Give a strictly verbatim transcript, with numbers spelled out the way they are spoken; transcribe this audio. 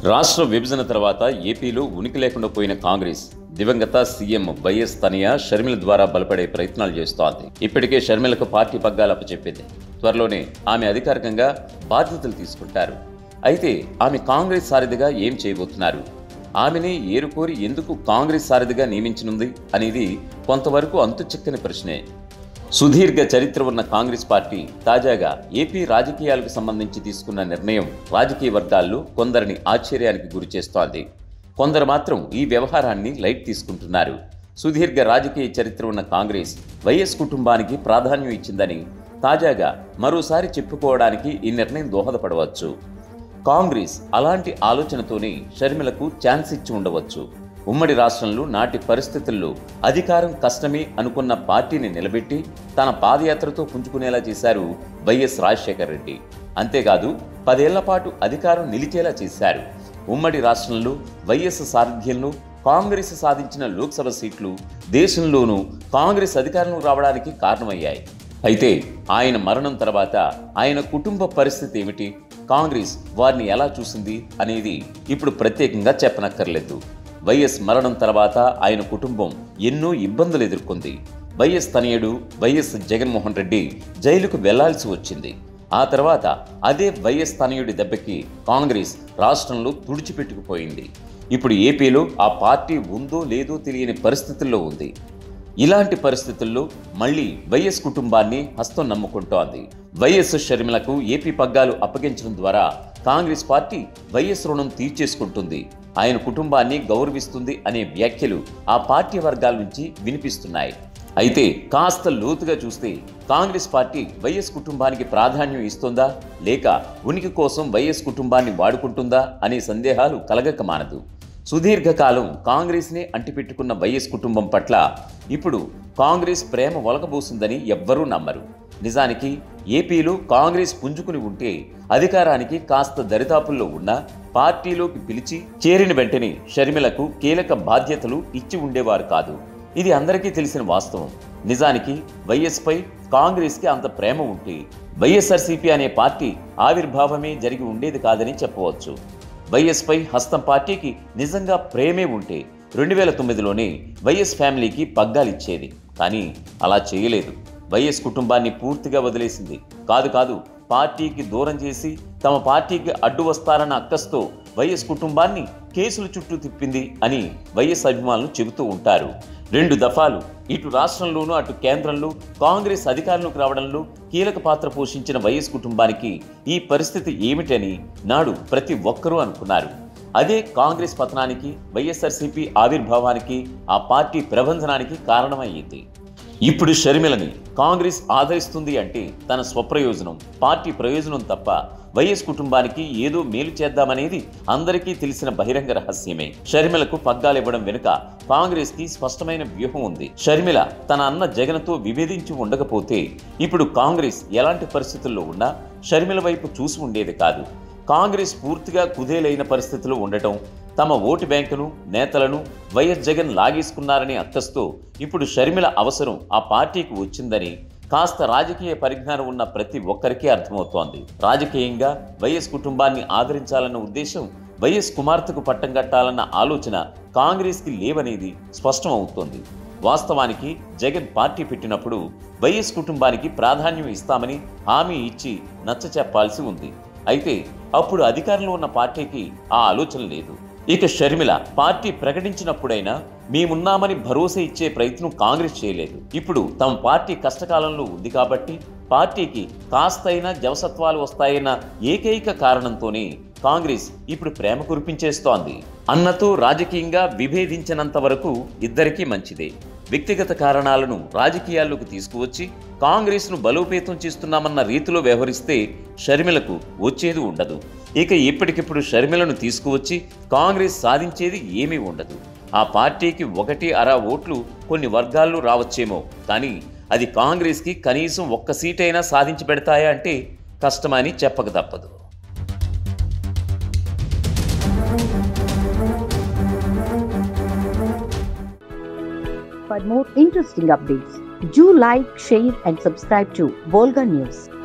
రాష్ట్ర విభజన తర్వాత ఏపీలో ఉనికి లేకుండా పోయిన కాంగ్రెస్ దివంగత సీఎం వైఎస్ తనయ షర్మిల ద్వారా బలపడే ప్రయత్నాలు చేస్తోంది. ఇప్పటికే షర్మిలకు పార్టీ పగ్గాలు అప్పచెప్పింది. త్వరలోనే ఆమె అధికారికంగా బాధ్యతలు తీసుకుంటారు. అయితే ఆమె కాంగ్రెస్ సారథిగా ఏం చేయబోతున్నారు? ఆమెని ఏరుకోరి ఎందుకు కాంగ్రెస్ సారథిగా నియమించనుంది అనేది కొంతవరకు అంతుచిక్కని ప్రశ్నే. సుదీర్ఘ చరిత్ర ఉన్న కాంగ్రెస్ పార్టీ తాజాగా ఏపీ రాజకీయాలకు సంబంధించి తీసుకున్న నిర్ణయం రాజకీయ వర్గాల్లో కొందరిని ఆశ్చర్యానికి గురిచేస్తోంది. కొందరు మాత్రం ఈ వ్యవహారాన్ని లైట్ తీసుకుంటున్నారు. సుదీర్ఘ రాజకీయ చరిత్ర ఉన్న కాంగ్రెస్ వైఎస్ కుటుంబానికి ప్రాధాన్యం ఇచ్చిందని తాజాగా మరోసారి చెప్పుకోవడానికి ఈ నిర్ణయం దోహదపడవచ్చు. కాంగ్రెస్ అలాంటి ఆలోచనతోనే షర్మిలకు ఛాన్స్ ఇచ్చి ఉండవచ్చు. ఉమ్మడి రాష్ట్రంలో నాటి పరిస్థితుల్లో అధికారం కష్టమే అనుకున్న పార్టీని నిలబెట్టి తన పాదయాత్రతో పుంజుకునేలా చేశారు వైఎస్ రాజశేఖర రెడ్డి. అంతేకాదు పదేళ్ల పాటు అధికారం నిలిచేలా చేశారు. ఉమ్మడి రాష్ట్రంలో వైఎస్ సారథ్యంలో కాంగ్రెస్ సాధించిన లోక్సభ సీట్లు దేశంలోనూ కాంగ్రెస్ అధికారంలో రావడానికి కారణమయ్యాయి. అయితే ఆయన మరణం తర్వాత ఆయన కుటుంబ పరిస్థితి ఏమిటి, కాంగ్రెస్ వారిని ఎలా చూసింది అనేది ఇప్పుడు ప్రత్యేకంగా చెప్పనక్కర్లేదు. వైఎస్ మరణం తర్వాత ఆయన కుటుంబం ఎన్నో ఇబ్బందులు ఎదుర్కొంది. వైఎస్ తనయుడు వైఎస్ జగన్మోహన్ రెడ్డి జైలుకు వెళ్లాల్సి వచ్చింది. ఆ తర్వాత అదే వైఎస్ తనయుడి దెబ్బకి కాంగ్రెస్ రాష్ట్రంలో తుడిచిపెట్టుకుపోయింది. ఇప్పుడు ఏపీలో ఆ పార్టీ ఉందో లేదో తెలియని పరిస్థితుల్లో ఉంది. ఇలాంటి పరిస్థితుల్లో మళ్లీ వైఎస్ కుటుంబాన్ని హస్తం నమ్ముకుంటోంది. వైఎస్ షర్మిలకు ఏపీ పగ్గాలు అప్పగించడం ద్వారా కాంగ్రెస్ పార్టీ వైఎస్ రుణం తీర్చేసుకుంటుంది, ఆయన కుటుంబాన్ని గౌరవిస్తుంది అనే వ్యాఖ్యలు ఆ పార్టీ వర్గాల నుంచి వినిపిస్తున్నాయి. అయితే కాస్త లోతుగా చూస్తే కాంగ్రెస్ పార్టీ వైఎస్ కుటుంబానికి ప్రాధాన్యం ఇస్తుందా లేక ఉనికి కోసం వైఎస్ కుటుంబాన్ని వాడుకుంటుందా అనే సందేహాలు కలగక మానదు. సుదీర్ఘకాలం కాంగ్రెస్నే అంటిపెట్టుకున్న వైఎస్ కుటుంబం పట్ల ఇప్పుడు కాంగ్రెస్ ప్రేమ ఒలకబోసిందని ఎవ్వరూ నమ్మరు. నిజానికి ఏపీలో కాంగ్రెస్ పుంజుకుని ఉంటే అధికారానికి కాస్త దరిదాపుల్లో ఉన్న పార్టీలోకి పిలిచి చేరిన వెంటనే షర్మిలకు కీలక బాధ్యతలు ఇచ్చి ఉండేవారు కాదు. ఇది అందరికీ తెలిసిన వాస్తవం. నిజానికి వైఎస్ పై కాంగ్రెస్కి అంత ప్రేమ ఉంటే వైఎస్ఆర్సీపీ అనే పార్టీ ఆవిర్భావమే జరిగి ఉండేది కాదని చెప్పవచ్చు. వైఎస్ పై హస్తం పార్టీకి నిజంగా ప్రేమే ఉంటే రెండు వేల తొమ్మిదిలోనే వైఎస్ ఫ్యామిలీకి పగ్గాలిచ్చేది. కానీ అలా చేయలేదు. వైఎస్ కుటుంబాన్ని పూర్తిగా వదిలేసింది. కాదు కాదు పార్టీకి దూరం చేసి తమ పార్టీకి అడ్డు వస్తారన్న అక్కస్తో వైఎస్ కుటుంబాన్ని కేసుల చుట్టూ తిప్పింది అని వైఎస్ అభిమానులు చెబుతూ ఉంటారు. రెండు దఫాలు ఇటు రాష్ట్రంలోనూ అటు కేంద్రంలో కాంగ్రెస్ అధికారంలోకి రావడంలో కీలక పాత్ర పోషించిన వైఎస్ కుటుంబానికి ఈ పరిస్థితి ఏమిటని నాడు ప్రతి ఒక్కరూ అనుకున్నారు. అదే కాంగ్రెస్ పతనానికి, వైఎస్ఆర్సీపీ ఆవిర్భావానికి, ఆ పార్టీ ప్రభంజనానికి కారణమయ్యింది. ఇప్పుడు షర్మిలని కాంగ్రెస్ ఆదరిస్తుంది అంటే తన స్వప్రయోజనం, పార్టీ ప్రయోజనం తప్ప వైఎస్ కుటుంబానికి ఏదో మేలు చేద్దామనేది అందరికీ తెలిసిన బహిరంగ రహస్యమే. షర్మిలకు పగ్గాలు ఇవ్వడం వెనుక కాంగ్రెస్ కి స్పష్టమైన వ్యూహం ఉంది. షర్మిల తన అన్న జగన్తో విభేదించి ఉండకపోతే ఇప్పుడు కాంగ్రెస్ ఎలాంటి పరిస్థితుల్లో ఉన్నా షర్మిల వైపు చూసి ఉండేది కాదు. కాంగ్రెస్ పూర్తిగా కుదేలైన పరిస్థితిలో ఉండటం, తమ ఓటు బ్యాంకును, నేతలను వైఎస్ జగన్ లాగేసుకున్నారనే అక్కస్తో ఇప్పుడు షర్మిల అవసరం ఆ పార్టీకి వచ్చిందని కాస్త రాజకీయ పరిజ్ఞానం ఉన్న ప్రతి ఒక్కరికి అర్థమవుతోంది. రాజకీయంగా వైఎస్ కుటుంబాన్ని ఆదరించాలన్న ఉద్దేశం, వైఎస్ కుమార్తెకు పట్టం కట్టాలన్న ఆలోచన కాంగ్రెస్కి లేవనేది స్పష్టం అవుతోంది. వాస్తవానికి జగన్ పార్టీ పెట్టినప్పుడు వైఎస్ కుటుంబానికి ప్రాధాన్యం ఇస్తామని హామీ ఇచ్చి నచ్చ చెప్పాల్సి ఉంది. అయితే అప్పుడు అధికారంలో ఉన్న పార్టీకి ఆ ఆలోచన లేదు. ఇక షర్మిల పార్టీ ప్రకటించినప్పుడైనా మేమున్నామని భరోసా ఇచ్చే ప్రయత్నం కాంగ్రెస్ చేయలేదు. ఇప్పుడు తమ పార్టీ కష్టకాలంలో ఉంది కాబట్టి పార్టీకి కాస్తైనా జవసత్వాలు వస్తాయన్న ఏకైక కారణంతోనే కాంగ్రెస్ ఇప్పుడు ప్రేమ కురిపించేస్తోంది. అన్నతో రాజకీయంగా విభేదించినంత వరకు ఇద్దరికీ మంచిదే. వ్యక్తిగత కారణాలను రాజకీయాల్లోకి తీసుకువచ్చి కాంగ్రెస్ను బలోపేతం చేస్తున్నామన్న రీతిలో వ్యవహరిస్తే షర్మిలకు వచ్చేది ఉండదు. ఇక ఇప్పటికిప్పుడు షర్మిలను తీసుకువచ్చి కాంగ్రెస్ సాధించేది ఏమీ ఉండదు. ఆ పార్టీకి ఒకటి అర ఓట్లు కొన్ని వర్గాల్లో రావచ్చేమో, కానీ అది కాంగ్రెస్కి కనీసం ఒక్క సీటైనా సాధించి పెడతాయా అంటే కష్టమని చెప్పక తప్పదు. For more interesting updates, do like, share and subscribe to Volga News.